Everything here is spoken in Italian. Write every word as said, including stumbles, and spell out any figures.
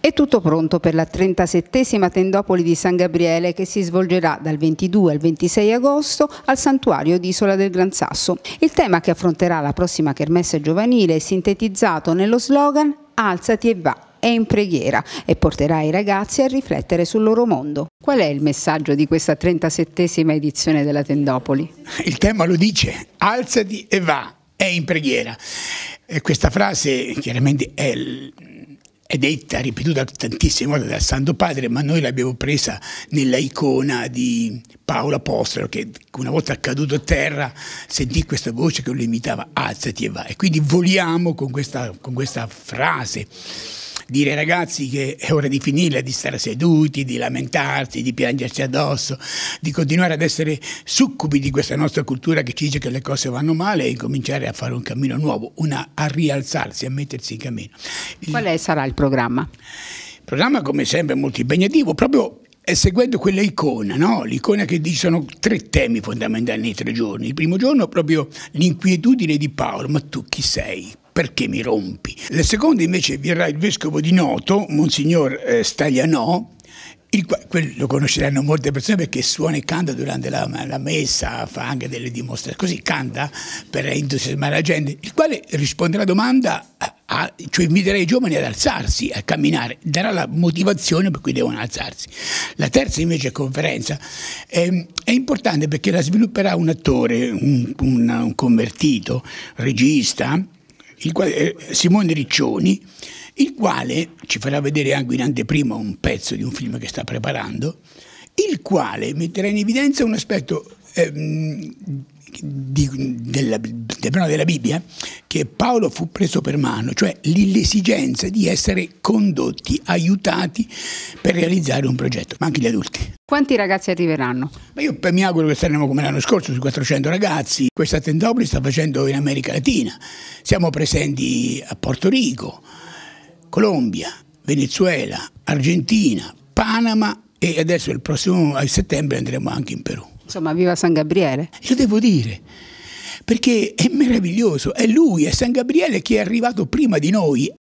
È tutto pronto per la trentasettesima Tendopoli di San Gabriele, che si svolgerà dal ventidue al ventisei agosto al Santuario di Isola del Gran Sasso. Il tema che affronterà la prossima kermesse giovanile è sintetizzato nello slogan "Alzati e va, è in preghiera", e porterà i ragazzi a riflettere sul loro mondo. Qual è il messaggio di questa trentasettesima edizione della Tendopoli? Il tema lo dice: alzati e va, è in preghiera. E questa frase chiaramente è è detta, ripetuta tantissime volte dal Santo Padre, ma noi l'abbiamo presa nella icona di Paolo Apostolo, che una volta caduto a terra sentì questa voce che lo imitava: alzati e va. E quindi voliamo con questa, con questa frase, dire ai ragazzi che è ora di finirla di stare seduti, di lamentarsi, di piangersi addosso, di continuare ad essere succubi di questa nostra cultura che ci dice che le cose vanno male, e incominciare a fare un cammino nuovo, una, a rialzarsi, a mettersi in cammino. Qual è, sarà il programma? Il programma, come sempre, è molto impegnativo, proprio seguendo quella icona, no? L'icona che dice sono tre temi fondamentali nei tre giorni. Il primo giorno è proprio l'inquietudine di Paolo: ma tu chi sei? Perché mi rompi? Il secondo invece verrà il vescovo di Noto, Monsignor eh, Staglianò, il quale lo conosceranno molte persone perché suona e canta durante la, la messa, fa anche delle dimostrazioni, così canta per entusiasmare la gente, il quale risponderà alla domanda, a, a, cioè inviterà i giovani ad alzarsi, a camminare, darà la motivazione per cui devono alzarsi. La terza invece conferenza è, è importante perché la svilupperà un attore, un, un, un convertito, regista, il quale, Simone Riccioni, il quale ci farà vedere anche in anteprima un pezzo di un film che sta preparando, il quale metterà in evidenza un aspetto ehm, di, della, del brano della Bibbia, che Paolo fu preso per mano, cioè l'esigenza di essere condotti, aiutati per realizzare un progetto, ma anche gli adulti. Quanti ragazzi arriveranno? Ma io mi auguro che saremo come l'anno scorso, su quattrocento ragazzi. Questa Tendopoli sta facendo in America Latina. Siamo presenti a Porto Rico, Colombia, Venezuela, Argentina, Panama, e adesso il prossimo a settembre andremo anche in Perù. Insomma, viva San Gabriele! Io devo dire, perché è meraviglioso, è lui, è San Gabriele che è arrivato prima di noi,